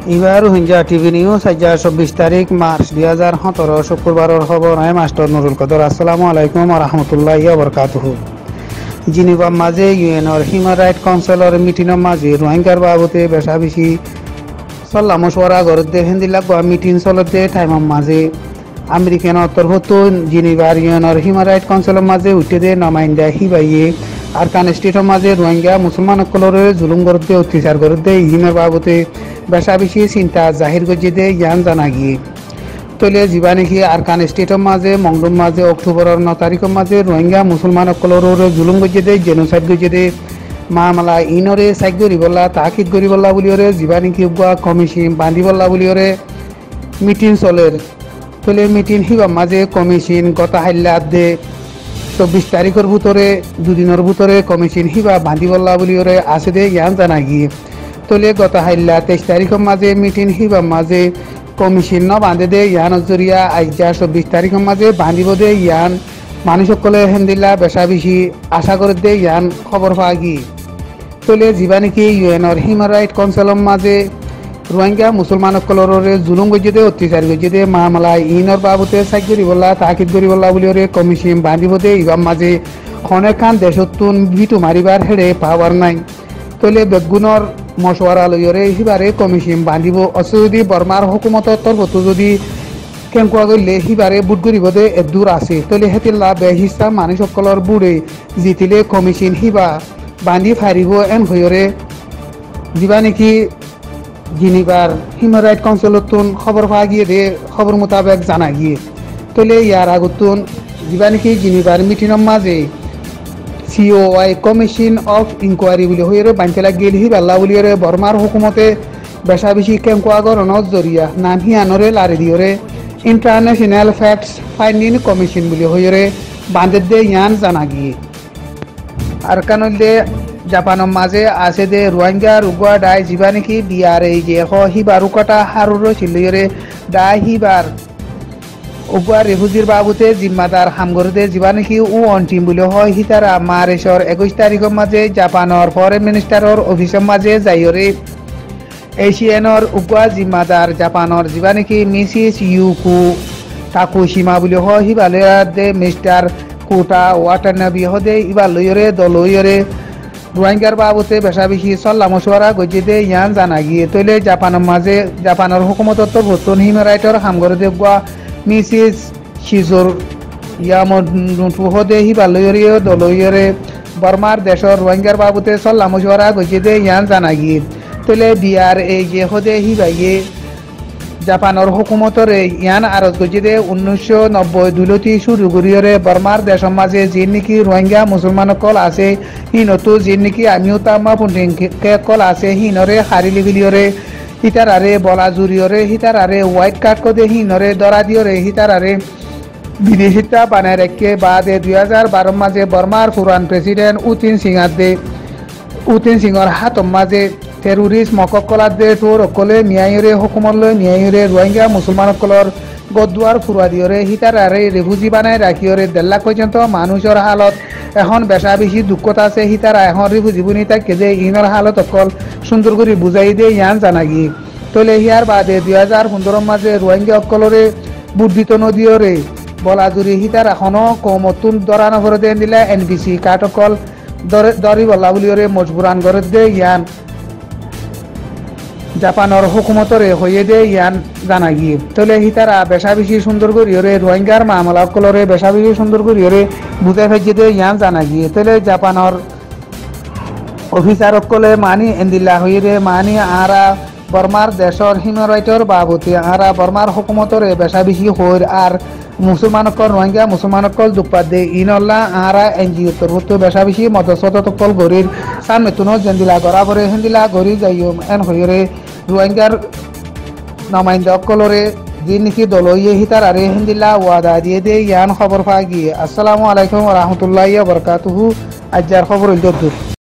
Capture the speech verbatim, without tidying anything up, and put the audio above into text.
এবার Rohingya TV news আজ চব্বিশ তারিখ মার্চ দুই হাজার সতেরো শুক্রবারের খবর আমি মাস্টার নুরুল কদর। আসসালামু আলাইকুম রহমতুল্লাহ বরকাতুহু। জিনিভার মাঝে ইউএনর হিউম্যান রাইট কাউন্সিলর মিটিংয়ের মাঝে রোহিঙ্গার বাবদে বেশা বেশি সল্লা মশওয়ারা গরদে হিন্দিলা মিটিং চলতে টাইমের মাঝে আমেরিকান তরফত জিনিভার ইউএনর হিউম্যান রাইট কাউন্সিলের মাঝে উঠে দে নমাইন্দা হিবাইয়ে আর কানেস্টেটের মাঝে রোহিঙ্গা মুসলমান সকলের জুলুম গরদে অত্যাচার গরদে ইহিমের বাবদে বেশা বেশি চিন্তা জাহির করছে দে জ্ঞান জানা গিয়ে তলে যা নাকি আর কানেস্টেটের মাঝে মংডুর মাঝে অক্টোবরের ন তারিখের মাঝে রোহিঙ্গা মুসলমান সকলের জুলুম করছে দে জেনোসাইড করছে দে মামলা ইনরে সাইড করি বললা তাকিদ করি বললা বলি ওরে যা নাকি কমিশন বান্ধি বললা বলি ওরে মিটিং চলের তলে মিটিং হিবার মাঝে কমিশন গত হাইল্লা দে চব্বিশ তারিখের ভিতরে দুদিনের ভিতরে কমিশন হিবা বান্ধি বললা বলি ওরে আছে দে জ্ঞান জানা গিয়ে তলে গত হাইল্লা তেইশ তারিখের মাঝে মিটিং হিবার মাঝে কমিশন ন বাঁধে দে ইয়ান জরিয়া আইজা চব্বিশ তারিখের মাঝে বান্ধিব দে ইয়ান মানুষ সকলে হেন্দিল্লা বেশা বেশি আশা করে দে ইয়ান খবর পাওয়া গিয়ে তলে যা নাকি ইউএনর হিউম্যান রাইট কাউন্সিলের মাঝে রোহিঙ্গা মুসলমান সকলের জুলুম গজ্জে দে অত্যাচার গজ্জে দে মামলা ইনর বাবদে সাইড করি বললা তাকিদ করি বললা বলি ওরে কমিশন বান্ধিব দে ইবার মাঝে অনেক খান দেশতুন ভিটু মারিবার হেড়ে পাওয়ার নাই তলে বেগুনের মশওয়ারা লইরে সিবারে কমিশন বান্ধিব অথচ যদি বর্মার হুকুমতর তরফত যদি কেঙ্কুয়া করলে সিবারে বুট করিব দে এদূর আছে তলে হেতিল্লা বেহিস্তা মানুষ সকলের বুড়ে জিতিলে কমিশন সিবা বান্ধি ফারিব এন হইরে যা নাকি জিনিভার হিউম্যান রাইট কাউন্সিলতুন খবর পাওয়া গিয়ে দে খবর মোতাবেক জানা গিয়ে তলে ইয়ার আগতুন যা নাকি জিনিভার মিটিংয়ের মাঝে সিওআই কমিশন অফ ইনকোয়ারি বলে হইরে বাঞ্চলা গেল হি বাল্লা বলিরে বর্মার হুকুমতে বেশা বেশি কেঙ্কুয়া গরণর জরিয়া নাম হিয়ানরে লারি দিয়রে ইন্টারন্যাশনাল ফ্যাক্টস ফাইন্ডিং কমিশন বলে হইরে বান্ধে দে ইয়ান জানা গিয়ে আর কানলে জাপানের মাঝে আছে দে রোহিঙ্গা রুগুয়া ডাই যা নাকি বিয়ার এই যে হ হিবার উকাটা হারুর ছিলরে ডাই হিবার উগুয়া রেফুজির বাবুতে জিম্মাদার হামগরদে যা নাকি ও অন্তিম বলে হয় হিতারা মার্চের একুশ তারিখের মাঝে জাপানের ফরেন মিনিস্টারের অফিসের মাঝে যাইরে এশিয়ানর উগুয়া জিম্মাদার জাপানের যা নাকি মিসিস ইউকু তাকুশিমা বলে হয় হিবালয়ে মিস্টার কোটা ওয়াটানাবি হদে ইবা লইরে দলইরে রোহিঙ্গার বাবদে বেশা বেশি সল্লা মশওয়ারা গজ্জে দে ইয়ান জানা গিয়ে তৈলে জাপানের মাঝে জাপানের হুকুমতর তরফতুন হিউম্যান রাইটর হামগরদে গুয়া মিসিস শিজোর ইয়ামদে হিবালয়ে দলইরে বর্মার দেশর রোহিঙ্গার বাবদে সল্লা মশওয়ারা গজ্জে দে ইয়ান জানা গিয়ে তৈলে বিয়ার এই যে হদে হিবাইয়ে জাপানের হুকুমতর ইয়ান আরজ গজ্জে দে উনিশশো নব্বই দুলতি শুরু করিয়রে বর্মার দেশের মাঝে যে নাকি রোহিঙ্গা মুসলমান কল আছে হিনতো যে নাকি আমিও তামা পুণ্ডিং কল আছে হিনরে হারিলি বিলিয়রে হিতারারে বলা জুরিয়রে হিতারারে হোয়াইট কার্ড কদে হিনরে দরা দিয়রে হিতারারে বিদেশিতা বানায় রেখে বাদে দুই হাজার বারো মাঝে বর্মার পুরান প্রেসিডেন্ট উতিন সিংহার দে উতিন সিংহর হাতর মাঝে টেরোরিস্ট মককলার দে তোর অকলে ন্যায়রে হুকুমত লৈ ন্যায়রে রোহিঙ্গা মুসলমান সকলের গদুয়ার ফুরা দিয়রে হিতারারে রেফুজি বানায় রাখিয়রে দেড় লাখ পর্যন্ত মানুষের হালত এখন বেশা বেশি দুঃখত আছে হিতারা এখন রেফুজি বুনি তাকে যে ইনর হালত অকল সুন্দর করে বুঝাই দিয়ে ইয়ান জানা গিয়ে তলে হিয়ার বাদে দুই হাজার পনেরোর মাঝে রোহিঙ্গা অকলরে বুদ্ধিত নদীয়রে বলা জুড়ি হিতার এখনও কমতুন দরানো করে দেন দিলে এনবিসি কার্ড অকল দরি বলা বলিয়রে মজবুরান করে দে ইয়ান জাপানের হুকুমতরে হয়ে দে ইয়ান জানা গিয়ে তলে হিতারা বেশা বেশি সুন্দর করিয়রে রোহিঙ্গার মামলা কলরে বেশা বেশি সুন্দর করিয়রে বুঝাই ফেজে দে ইয়ান জানা গিয়ে তলে জাপানের অফিসার কলে মানি এন্দিল্লা হয়ে রে মানি আরা বর্মার দেশর হিউম্যান রাইটর বাবতে আরা বর্মার হুকুমতরে বেশা বেশি হইর আর মুসলমানকল রোহিঙ্গা মুসলমানকল দুপাত দে ইনল্লা আরা এনজিও তরফত বেশা বেশি মদসতকল গরির সামনে তুনো জেন্দিলা গড়াবরে হেন্দিলা গড়ি যাইও এন হইরে রোহিঙ্গার নমাইন্দা অকলরে যে নাকি দলইয়ে হিতারারে হেন্দিলা ওয়াদা দিয়ে দে ইয়ান খবর পাওয়া গিয়ে। আসসালামু আলাইকুম রহমতুল্লাহ বরকাতুহু। আজ্জার খবর দূর